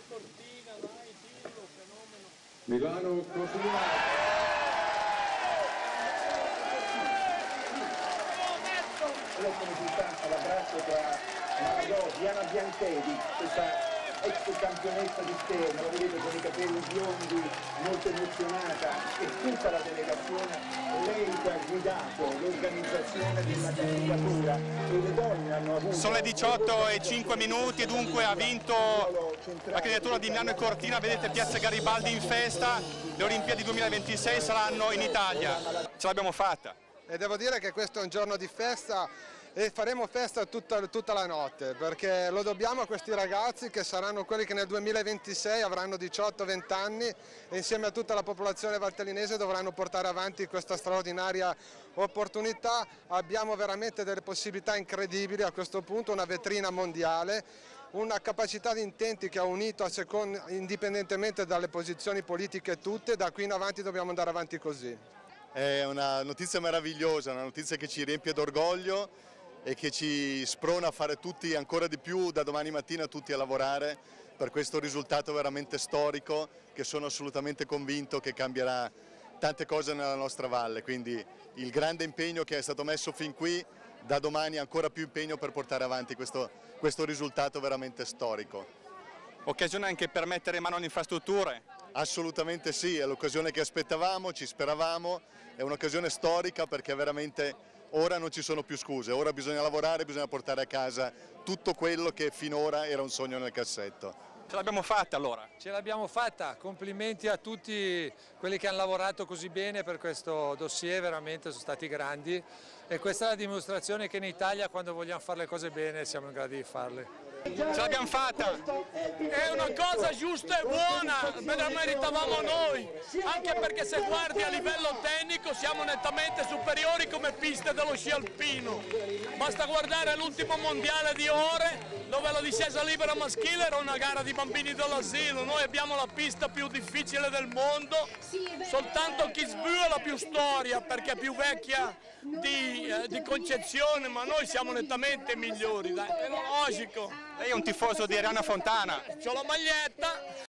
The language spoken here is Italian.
Cortina, dai, dillo, fenomeno. Milano Cortina. Come si sta all'abbraccio tra Maradò, Diana Bianchedi, questa ex campionessa di scherma, lo vedete con i capelli biondi, molto emozionata, e tutta la delegazione, lei che ha guidato l'organizzazione della candidatura e le donne hanno avuto... Sono le 18:05 e dunque ha vinto la candidatura di Milano e Cortina, vedete Piazza Garibaldi in festa, le Olimpiadi 2026 saranno in Italia, ce l'abbiamo fatta. E devo dire che questo è un giorno di festa e faremo festa tutta la notte, perché lo dobbiamo a questi ragazzi che saranno quelli che nel 2026 avranno 18-20 anni e insieme a tutta la popolazione valtellinese dovranno portare avanti questa straordinaria opportunità. Abbiamo veramente delle possibilità incredibili a questo punto, una vetrina mondiale, una capacità di intenti che ha unito indipendentemente dalle posizioni politiche tutte. Da qui in avanti dobbiamo andare avanti così. È una notizia meravigliosa, una notizia che ci riempie d'orgoglio e che ci sprona a fare tutti ancora di più da domani mattina tutti a lavorare per questo risultato veramente storico, che sono assolutamente convinto che cambierà tante cose nella nostra valle, quindi il grande impegno che è stato messo fin qui, da domani ancora più impegno per portare avanti questo risultato veramente storico. Occasione anche per mettere mano alle infrastrutture? Assolutamente sì, è l'occasione che aspettavamo, ci speravamo, è un'occasione storica perché veramente ora non ci sono più scuse, ora bisogna lavorare, bisogna portare a casa tutto quello che finora era un sogno nel cassetto. Ce l'abbiamo fatta allora? Ce l'abbiamo fatta, complimenti a tutti quelli che hanno lavorato così bene per questo dossier, veramente sono stati grandi e questa è la dimostrazione che in Italia quando vogliamo fare le cose bene siamo in grado di farle. Ce l'abbiamo fatta! È una cosa giusta e buona, me la meritavamo noi, anche perché se guardi a livello tecnico siamo nettamente superiori come piste dello sci alpino. Basta guardare l'ultimo mondiale di Ore, dove la discesa libera maschile era una gara di bambini dell'asilo. Noi abbiamo la pista più difficile del mondo, soltanto Kitzbühel ha la più storia perché è più vecchia di concezione, ma noi siamo nettamente migliori, dai, è logico. Lei è un tifoso di Arianna Fontana? C'ho la maglietta.